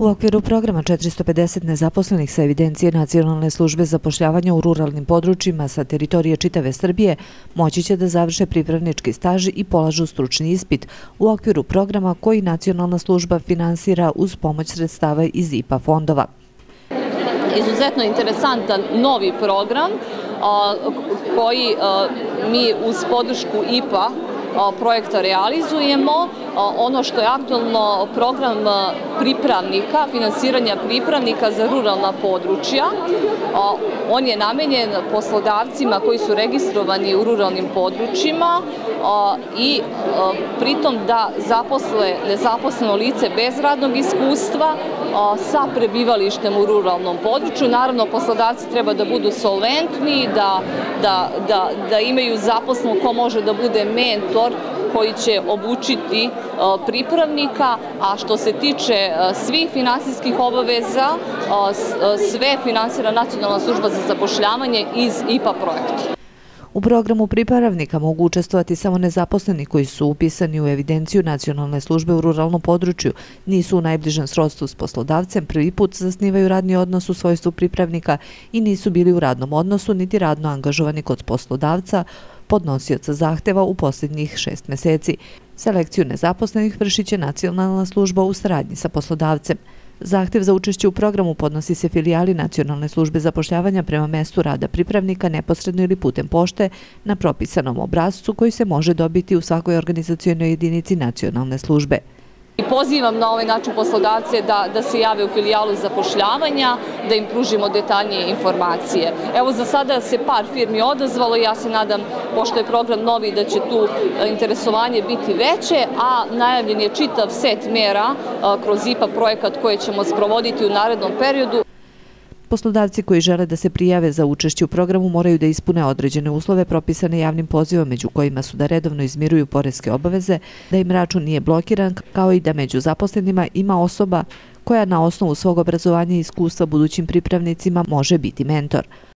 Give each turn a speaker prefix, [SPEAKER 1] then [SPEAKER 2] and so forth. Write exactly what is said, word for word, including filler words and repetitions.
[SPEAKER 1] U okviru programa četiristo pedeset nezaposlenih sa evidencije Nacionalne službe zapošljavanja u ruralnim područjima sa teritorije čitave Srbije moći će da završe pripravnički staž i polažu stručni ispit u okviru programa koji Nacionalna služba finansira uz pomoć sredstava iz I P A fondova.
[SPEAKER 2] Izuzetno interesantan novi program koji mi uz podršku I P A projekta realizujemo. Ono što je aktualno program pripravnika, finansiranja pripravnika za ruralna područja. On je namenjen poslodavcima koji su registrovani u ruralnim područjima i pritom da zaposle nezaposleno lice bez radnog iskustva sa prebivalištem u ruralnom području. Naravno, poslodavci treba da budu solventni, da, da, da, da imaju zaposleno ko može da bude mentor koji će obučiti pripravnika, a što se tiče svih finansijskih obaveza, sve finansira Nacionalna služba za zapošljavanje iz I P A projekta.
[SPEAKER 1] U programu pripravnika mogu učestvovati samo nezaposleni koji su upisani u evidenciju Nacionalne službe u ruralnom području, nisu u najbližem srodstvu s poslodavcem, prvi put zasnivaju radni odnos u svojstvu pripravnika i nisu bili u radnom odnosu niti radno angažovani kod poslodavca, podnosioca zahteva u posljednjih šest meseci. Selekciju nezaposlenih vršit će Nacionalna služba u saradnji sa poslodavcem. Zahtev za učešće u programu podnosi se filijali Nacionalne službe zapošljavanja prema mestu rada pripravnika neposredno ili putem pošte na propisanom obrascu koji se može dobiti u svakoj organizacionoj jedinici Nacionalne službe.
[SPEAKER 2] I pozivam na ovaj način poslodavce da, da se jave u filijalu zapošljavanja, da im pružimo detaljnije informacije. Evo, za sada se par firmi odazvalo, ja se nadam, pošto je program novi, da će tu interesovanje biti veće, a najavljen je čitav set mera kroz I P A projekat koje ćemo sprovoditi u narednom periodu.
[SPEAKER 1] Poslodavci koji žele da se prijave za učešće u programu moraju da ispune određene uslove propisane javnim pozivom, među kojima su da redovno izmiruju poreske obaveze, da im račun nije blokiran, kao i da među zaposlenima ima osoba koja na osnovu svog obrazovanja i iskustva budućim pripravnicima može biti mentor.